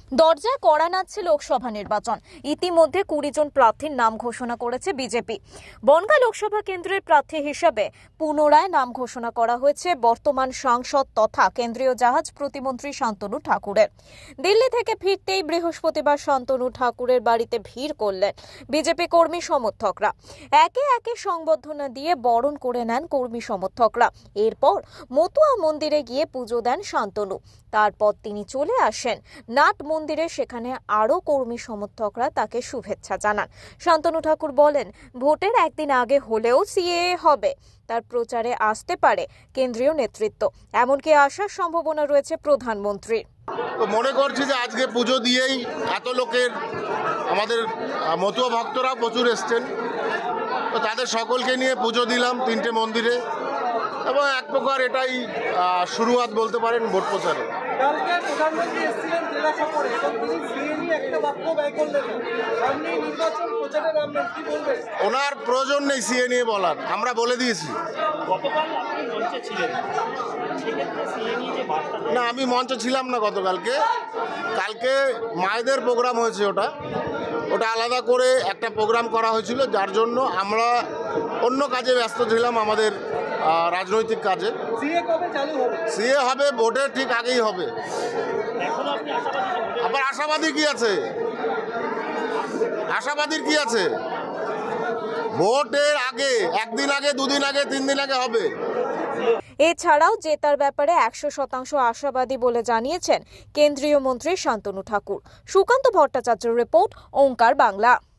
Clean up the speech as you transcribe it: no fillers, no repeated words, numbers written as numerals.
দরজায় কড়া নাড়ছে লোকসভা নির্বাচন। ইতিমধ্যে 20 জন প্রার্থীর নাম ঘোষণা করেছে বিজেপি। বনগাঁ লোকসভা কেন্দ্রের প্রার্থী হিসেবে পুনরায় নাম ঘোষণা করা হয়েছে বর্তমান সাংসদ তথা কেন্দ্রীয় জাহাজ প্রতিমন্ত্রী শান্তনু ঠাকুরের। দিল্লি থেকে ফিরতেই বৃহস্পতিবার শান্তনু ঠাকুরের বাড়িতে ভিড় করলেন বিজেপি কর্মী সমর্থকরা। একে একে সংবর্ধনা দিয়ে বরণ করে নেন কর্মী সমর্থকরা। এরপর মতুয়া মন্দিরে গিয়ে পুজো দেন শান্তনু। তারপর তিনি চলে আসেন নাট মন্দিরে, সেখানে আরো কর্মী সমর্থকরা তাকে শুভেচ্ছা জানান। শান্তনু ঠাকুর বলেন, ভোটের একদিন আগে হলেও সিএএ হবে, তার প্রচারে আসতে পারে কেন্দ্রীয় নেতৃত্ব, এমনকি আসার সম্ভাবনা রয়েছে প্রধানমন্ত্রীর। তো মনে করছি যে আজকে পুজো দিয়েই এত লোকের, আমাদের মতুয়া ভক্তরা প্রচুর এসছেন, তো তাদের সকলকে নিয়ে পুজো দিলাম 3টে মন্দিরে, এবং এক প্রকার এটাই শুরুয়াত বলতে পারেন ভোট প্রচারে। কালকে প্রধানমন্ত্রী এসেছিলেন জেলা সফরে এবং তিনি সিএ নিয়ে একটা বাক্য ব্যয় করলেন। সামনে নির্বাচন প্রচারে নামবেন, কি বলবেন? ওনার প্রয়োজন নেই সিএ নিয়ে বলার, আমরা বলে দিয়েছি। না, আমি মঞ্চে ছিলাম না গতকালকে। কালকে মায়েদের প্রোগ্রাম হয়েছে, ওটা আলাদা করে একটা প্রোগ্রাম করা হয়েছিল, যার জন্য আমরা অন্য কাজে ব্যস্ত ছিলাম, আমাদের রাজনৈতিক কাজে। সিএ হবে ভোটের ঠিক আগেই হবে। আবার আশাবাদী কি আছে? আশাবাদীর কি আছে? ভোটের আগে, একদিন আগে, 2 দিন আগে, 3 দিন আগে হবে। এছাড়াও জেতার ব্যাপারে 100% আশাবাদী বলে জানিয়েছেন কেন্দ্রীয় মন্ত্রী শান্তনু ঠাকুর। সুকান্ত ভট্টাচার্যের রিপোর্ট, ওঙ্কার বাংলা।